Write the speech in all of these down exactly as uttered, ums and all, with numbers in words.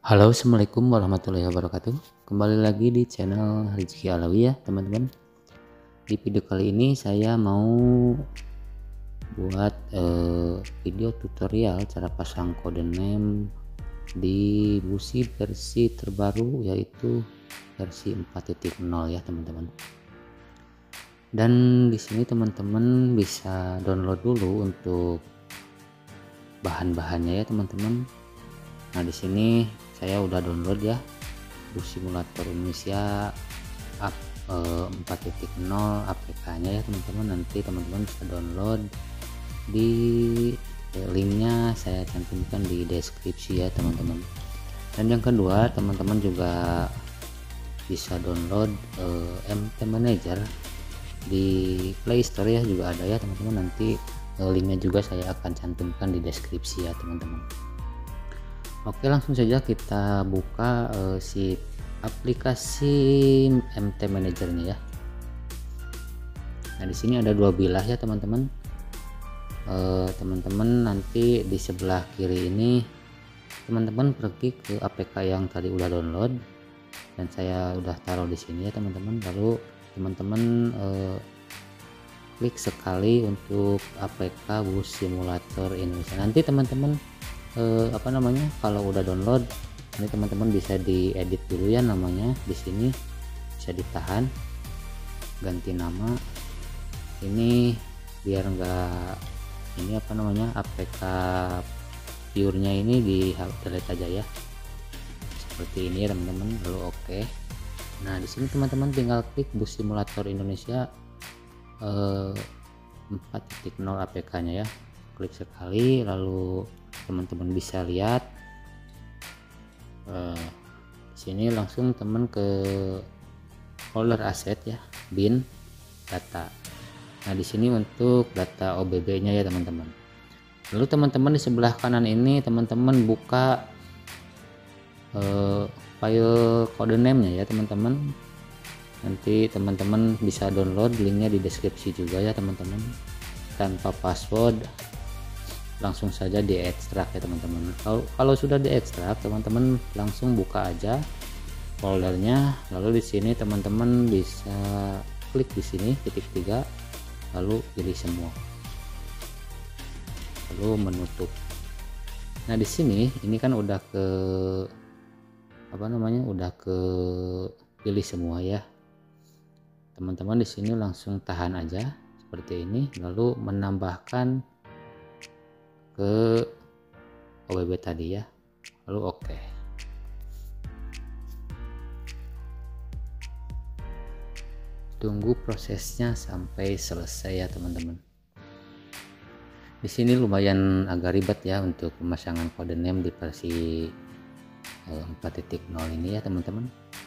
Halo, assalamualaikum warahmatullahi wabarakatuh. Kembali lagi di channel Rizky Alawi ya teman-teman. Di video kali ini saya mau buat eh, video tutorial cara pasang kode name di busi versi terbaru, yaitu versi empat titik nol ya teman-teman. Dan di sini teman-teman bisa download dulu untuk bahan-bahannya ya teman-teman. Nah, di sini saya udah download ya Bus Simulator Indonesia up eh, empat titik nol A P K-nya ya teman-teman. Nanti teman-teman bisa download di eh, linknya saya cantumkan di deskripsi ya teman-teman. Dan yang kedua, teman-teman juga bisa download eh, M T Manager di Play Store ya, juga ada ya teman-teman. Nanti eh, linknya juga saya akan cantumkan di deskripsi ya teman-teman. Oke, langsung saja kita buka uh, si aplikasi M T Manager-nya ya. Nah, di sini ada dua bilah ya teman-teman. Uh, teman-teman nanti di sebelah kiri ini teman-teman pergi ke A P K yang tadi udah download dan saya udah taruh di sini ya teman-teman. Lalu teman-teman uh, klik sekali untuk A P K Bus Simulator Indonesia. Nanti teman-teman eh, apa namanya, kalau udah download ini teman-teman bisa diedit dulu ya namanya. Di sini bisa ditahan, ganti nama ini biar enggak ini apa namanya A P K pure-nya ini di delete aja ya, seperti ini ya teman-teman. Lalu oke. Nah, di sini teman-teman tinggal klik Bus Simulator Indonesia eh, empat titik nol A P K-nya ya, klik sekali lalu teman-teman bisa lihat eh, di sini langsung teman ke folder aset ya, bin data. Nah, di sini untuk data O B B-nya ya teman-teman. Lalu teman-teman di sebelah kanan ini teman-teman buka eh, file kode name-nya ya teman-teman. Nanti teman-teman bisa download, linknya di deskripsi juga ya teman-teman. Tanpa password, langsung saja diekstrak ya teman-teman. Kalau kalau sudah diekstrak, teman-teman langsung buka aja foldernya. Lalu di sini teman-teman bisa klik di sini titik tiga, lalu pilih semua, lalu menutup. Nah, di sini ini kan udah ke apa namanya, udah ke pilih semua ya teman-teman. Di sini langsung tahan aja seperti ini, lalu menambahkan ke O B B tadi ya, lalu oke. Tunggu prosesnya sampai selesai ya teman-teman. Di sini lumayan agak ribet ya untuk pemasangan kode name di versi empat titik nol ini ya teman-teman.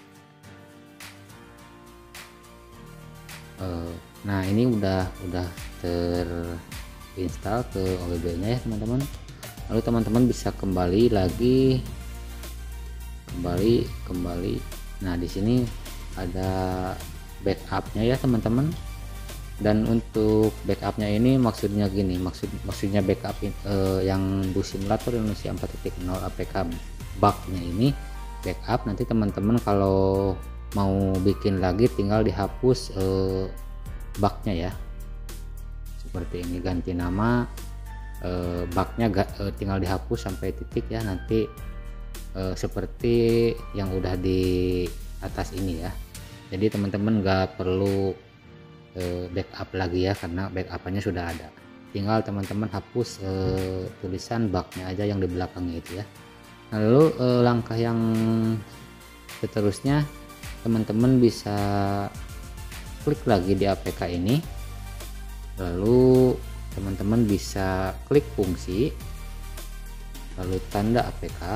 Nah, ini udah udah terinstall ke O B B-nya ya teman-teman. Lalu teman-teman bisa kembali lagi, kembali kembali. Nah, di sini ada backupnya ya teman-teman. Dan untuk backupnya ini maksudnya gini, maksud maksudnya backup eh, yang Bus Simulator Indonesia empat titik nol A P K bugnya ini backup. Nanti teman-teman kalau mau bikin lagi tinggal dihapus eh, bugnya ya, seperti ini. Ganti nama, eh, bugnya eh, tinggal dihapus sampai titik ya, nanti eh, seperti yang udah di atas ini ya. Jadi teman-teman nggak perlu eh, backup lagi ya, karena backupannya sudah ada. Tinggal teman-teman hapus eh, tulisan bugnya aja yang di belakangnya itu ya. Nah, lalu eh, langkah yang seterusnya teman-teman bisa klik lagi di A P K ini, lalu teman-teman bisa klik fungsi, lalu tanda A P K.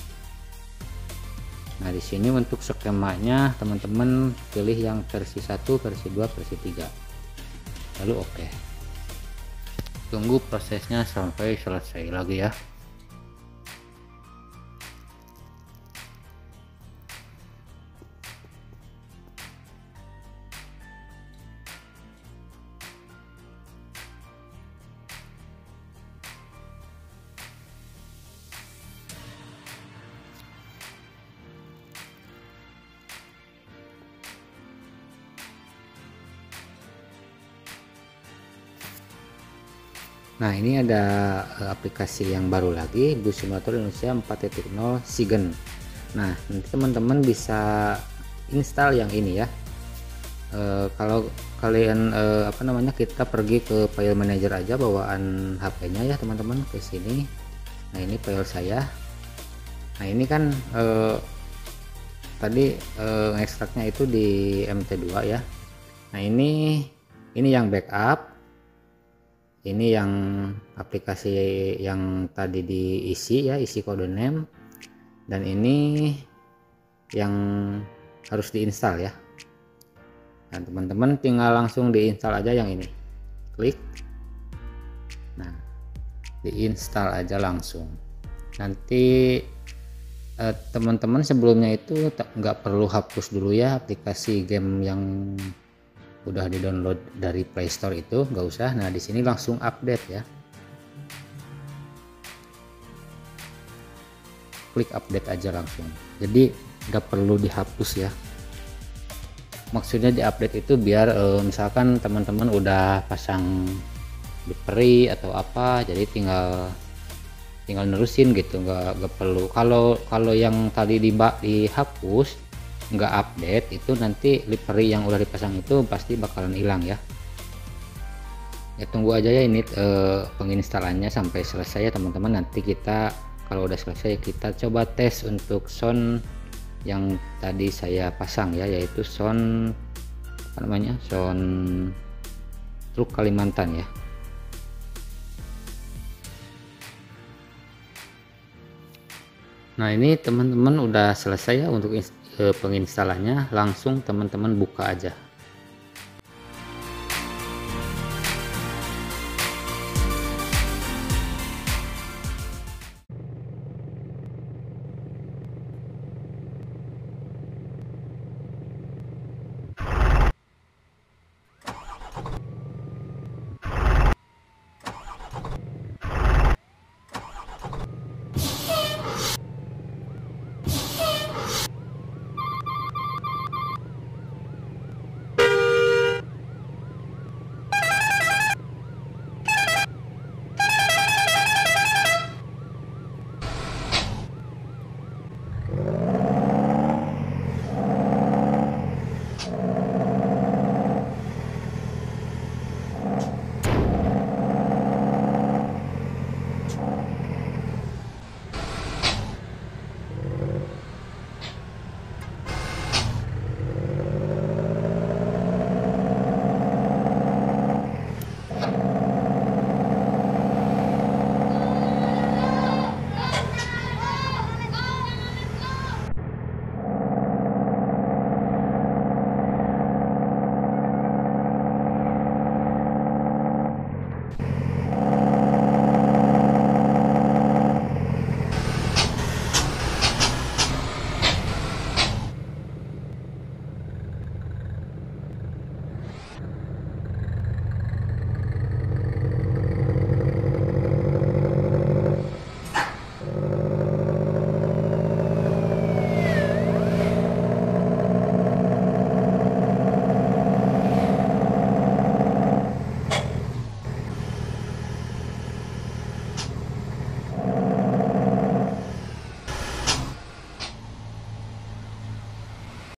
Nah, di sini untuk skemanya teman-teman pilih yang versi satu, versi dua, versi tiga, lalu oke. Tunggu prosesnya sampai selesai lagi ya. Nah, ini ada uh, aplikasi yang baru lagi, Bus Simulator Indonesia empat titik nol Sigen. Nah, nanti teman-teman bisa install yang ini ya. Uh, kalau kalian uh, apa namanya kita pergi ke file manager aja bawaan H P-nya ya teman-teman, ke sini. Nah, ini file saya. Nah, ini kan uh, tadi uh, ekstraknya itu di M T dua ya. Nah, ini ini yang backup. Ini yang aplikasi yang tadi diisi ya, isi kode name, dan ini yang harus diinstal ya. Dan teman-teman tinggal langsung diinstal aja yang ini, klik, nah diinstal aja langsung. Nanti eh, teman-teman sebelumnya itu nggak perlu hapus dulu ya aplikasi game yang udah di download dari Play Store itu, nggak usah. Nah, di sini langsung update ya, klik update aja langsung, jadi nggak perlu dihapus ya. Maksudnya di update itu biar eh, misalkan teman-teman udah pasang livery atau apa, jadi tinggal tinggal nerusin gitu, nggak nggak perlu. Kalau kalau yang tadi di dihapus nggak update itu, nanti livery yang udah dipasang itu pasti bakalan hilang ya. Ya tunggu aja ya ini eh, penginstalannya sampai selesai ya teman-teman. Nanti kita kalau udah selesai kita coba tes untuk sound yang tadi saya pasang ya, yaitu sound apa namanya, sound truk Kalimantan ya. Nah, ini teman-teman udah selesai ya untuk penginstalannya. Langsung teman-teman buka aja